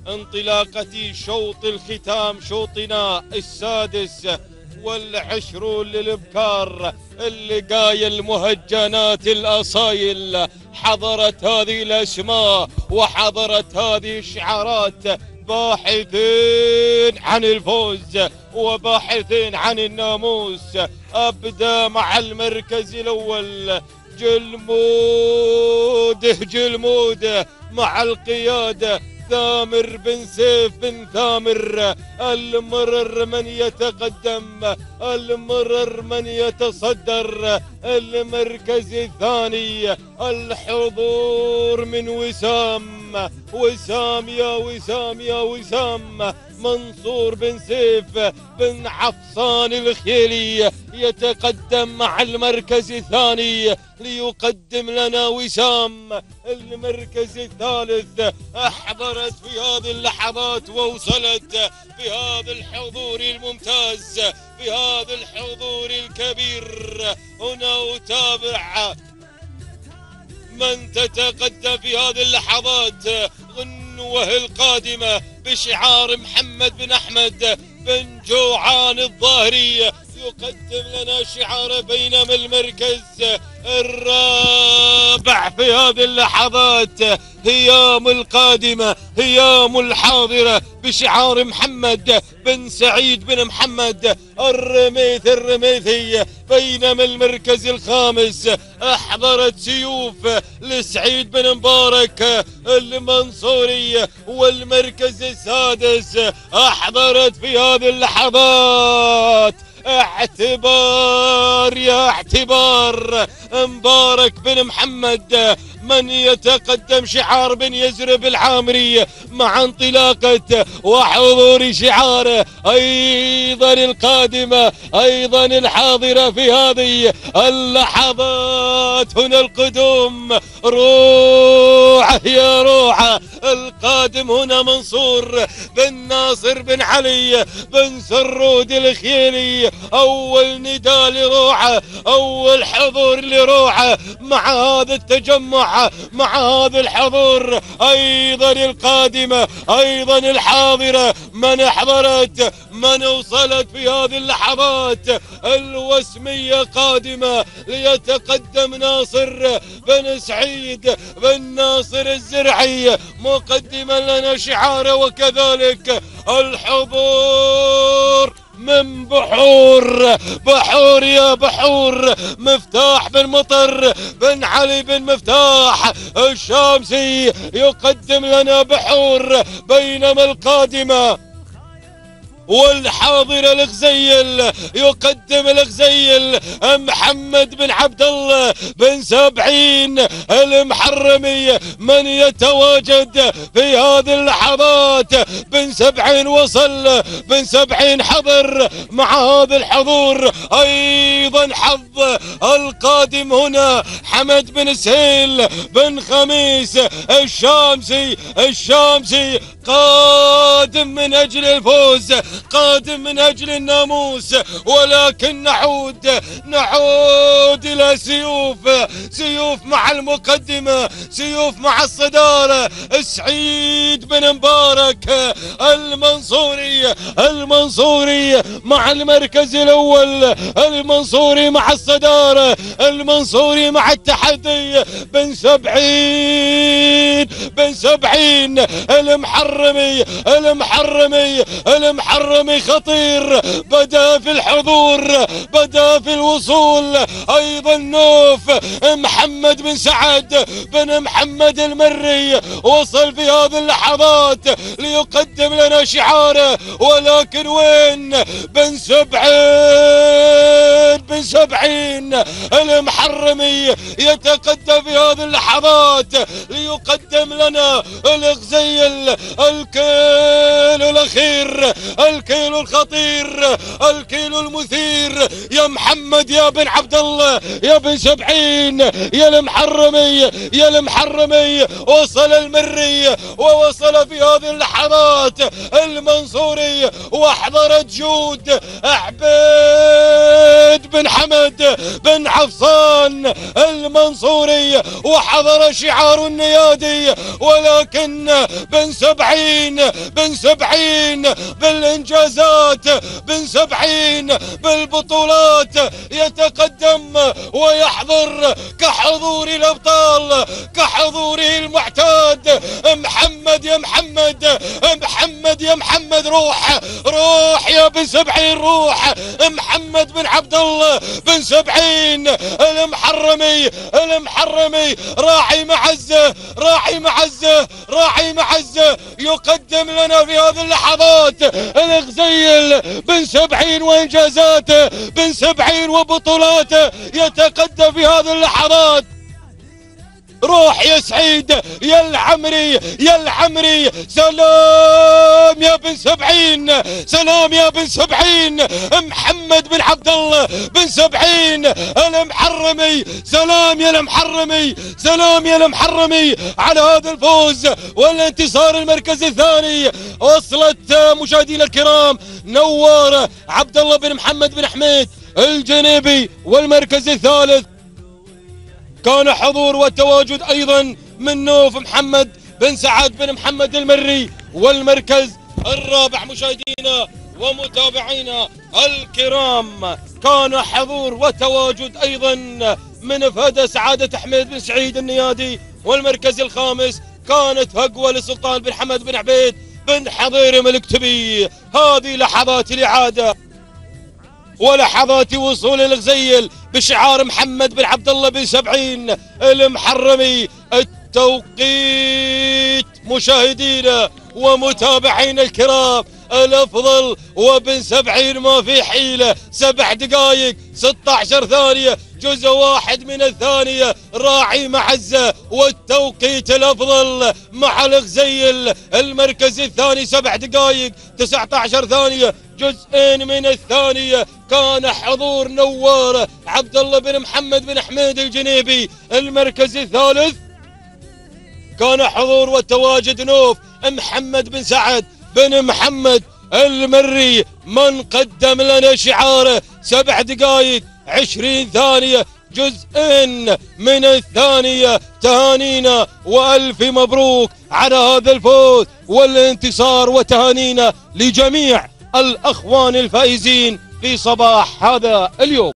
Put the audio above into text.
انطلاقة شوط الختام، شوطنا السادس والعشرون للإبكار، اللقايا المهجنات الأصايل. حضرت هذه الأسماء وحضرت هذه الشعارات باحثين عن الفوز وباحثين عن الناموس. أبدأ مع المركز الأول جلمود مع القيادة ثامر بن سيف بن ثامر. المرر من يتقدم، المرر من يتصدر. المركز الثاني الحضور من وسام يا وسام. منصور بن سيف بن عفصان الخيلي يتقدم مع المركز الثاني ليقدم لنا وسام. المركز الثالث أحضرت في هذه اللحظات ووصلت بهذا الحضور الممتاز، بهذا الحضور الكبير. هنا أتابع من تتقدم في هذه اللحظات. غنوة القادمة بشعار محمد بن أحمد بن جوعان الظاهري يقدم لنا شعار. بينما المركز الرابع في هذه اللحظات هيام القادمة، هيام الحاضرة بشعار محمد بن سعيد بن محمد الرميثي. بينما المركز الخامس أحضرت سيوف لسعيد بن مبارك المنصوري. والمركز السادس أحضرت في هذه اللحظات اعتبار يا اعتبار مبارك بن محمد من يتقدم شعار بن يزرب العامري مع انطلاقة وحضور شعاره. أيضا القادمة أيضا الحاضرة في هذه اللحظات. هنا القدوم روعة يا روعة. القادم هنا منصور بن ناصر بن علي بن سرود الخيلي. أول نداء لروعة، أول حضور لروعة مع هذا التجمع، مع هذا الحضور. أيضا القادمة أيضا الحاضرة من أحضرت من وصلت في هذه اللحظات. الوسمية قادمة ليتقدم ناصر بن سعيد بن ناصر الزرعي مقدما لنا شعاره. وكذلك الحضور من بحور يا بحور. مفتاح بن مطر بن علي بن مفتاح الشامسي يقدم لنا بحور. بينما القادمة والحاضر الغزيل يقدم الغزيل محمد بن عبد الله بن سبعين المحرمي من يتواجد في هذه اللحظات. بن سبعين وصل، بن سبعين حضر مع هذا الحضور. ايضا حظ القادم هنا حمد بن سهيل بن خميس الشامسي قادم من اجل الفوز، قادم من أجل الناموس. ولكن نعود إلى سيوف مع المقدمة، سيوف مع الصدارة. سعيد بن مبارك المنصوري مع المركز الأول، المنصوري مع الصدارة، المنصوري مع التحدي. بن سبعين المحرمي خطير. بدأ في الحضور، بدأ في الوصول. أيضا نوف محمد بن سعد بن محمد المري وصل في هذه اللحظات ليقدم لنا شعاره. ولكن وين بن سبعين المحرمي يتقدم في هذه اللحظات ليقدم لنا الغزيل. الكيل الأخير، الكيل الخطير، الكيل المثير. يا محمد يا بن عبد الله يا بن سبعين يا المحرمي وصل المري ووصل في هذه اللحظات المنصوري. واحضرت جود عبيد بن حمد بن عفصان المنصوري وحضر شعار النيادي. ولكن بن سبعين بن 70 بالإنجازات، بن 70 بالبطولات، يتقدم ويحضر كحضور الأبطال، كحضوره المعتاد. محمد يا محمد، محمد يا محمد، روح روح يا بن 70، روح محمد بن عبد الله بن 70 المحرمي، المحرمي راعي معزة، راعي معزة، راعي معزة، يقدم لنا في هذه اللحظات الغزيل بن 70 وإنجازاته، بن 70 وبطولاته، يتقدم في هذه اللحظات. روح يا سعيد يا العمري، يا العمري، سلام يا بن 70، سلام يا بن 70 محمد بن عبد الله بن 70 المحرمي، سلام يا المحرمي، سلام يا المحرمي على هذا الفوز والانتصار. المركز الثاني وصلت مشاهدينا الكرام نوار عبد الله بن محمد بن حميد الجنيبي، والمركز الثالث كان حضور والتواجد أيضا من نوف محمد بن سعد بن محمد المري، والمركز الرابع مشاهدينا ومتابعينا الكرام كان حضور وتواجد أيضا من فهد سعادة حميد بن سعيد النيادي، والمركز الخامس كانت هقوة لسلطان بن حمد بن عبيد بن حضير ملكتبي. هذه لحظات الإعادة ولحظات وصول الغزيل بشعار محمد بن عبد الله بن 70 المحرمي. التوقيت مشاهدينا ومتابعينا الكرام الافضل وبن 70 ما في حيله، 7 دقائق 16 ثانيه جزء واحد من الثانيه، راعي معزه والتوقيت الافضل مع الغزيل. المركز الثاني 7 دقائق 19 ثانيه جزءين من الثانيه، كان حضور نوار عبد الله بن محمد بن حميد الجنيبي. المركز الثالث كان حضور والتواجد نوف محمد بن سعد بن محمد المري، من قدم لنا شعاره 7 دقائق 20 ثانية جزءين من الثانية. تهانينا وألف مبروك على هذا الفوز والانتصار، وتهانينا لجميع الأخوان الفائزين في صباح هذا اليوم.